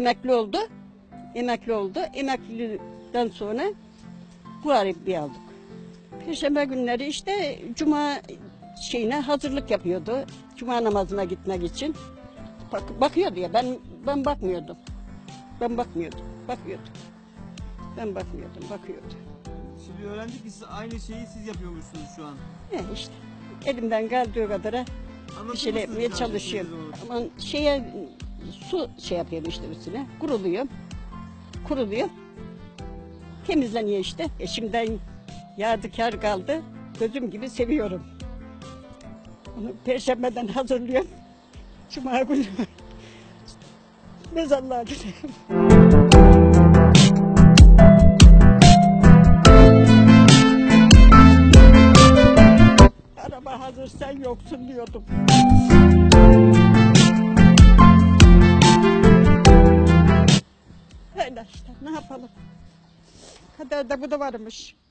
emekli oldu. Emekli oldu. Emekliden sonra bu arabayı aldık. Perşembe günleri işte cuma şeyine hazırlık yapıyordu. Cuma namazına gitmek için. Bakıyordu ya, ben bakmıyordum. Ben bakmıyordum. Bakıyordu. Ben bakmıyordum, bakıyordu. Şimdi öğrendik ki siz aynı şeyi siz yapıyormuşsunuz şu an. İşte elimden geldiği kadar bir şeyler yapmaya çalışıyorum. Ama su yapıyorum işte üstüne. Kuruluyor. Temizleniyor işte. Şimdiden yadigar kaldı. Gözüm gibi seviyorum. Onu Perşembeden hazırlıyorum. Cuma günü mezarlığa gidiyorum. Araba hazır, sen yoksun diyordum. Öyle işte, ne yapalım? Kaderde bu da varmış.